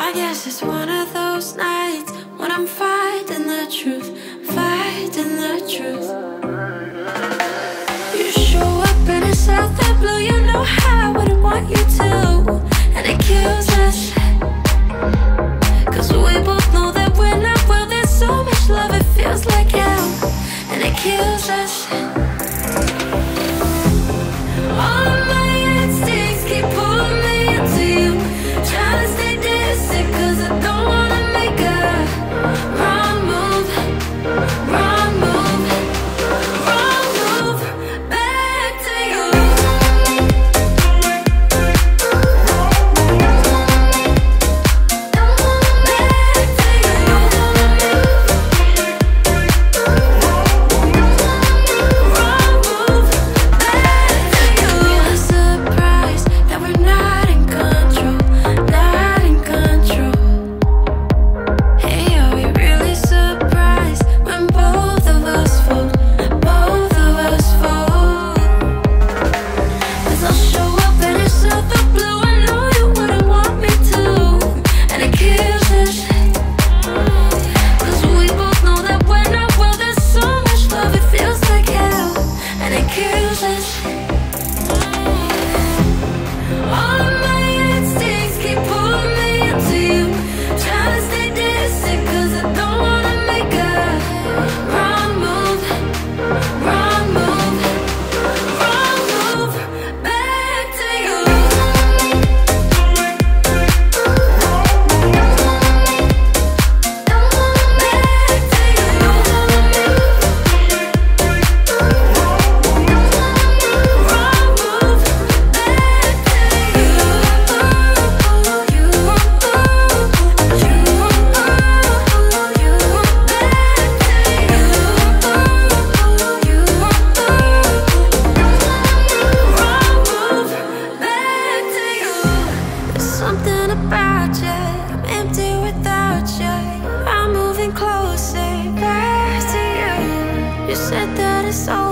I guess it's one of those nights when I'm fighting the truth, fighting the truth. You show up and it's out that blue, you know how I wouldn't want you to. And it kills us, 'cause we both know that we're not well. There's so much love, it feels like hell. And it kills us. All of my instincts keep pulling me into you, trying to stay distant 'cause I don't wanna make a wrong move, wrong move, wrong move. Back to you. Something about you, I'm empty without you. I'm moving closer, back to you. You said that it's all